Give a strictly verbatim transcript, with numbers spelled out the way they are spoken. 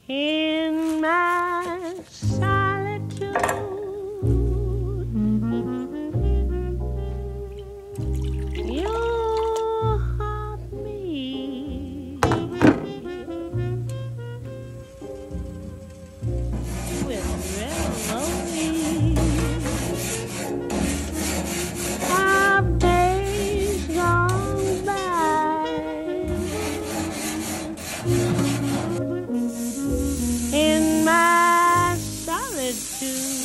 In my solitude, you haunt me with revelries of days gone by. In my solitude,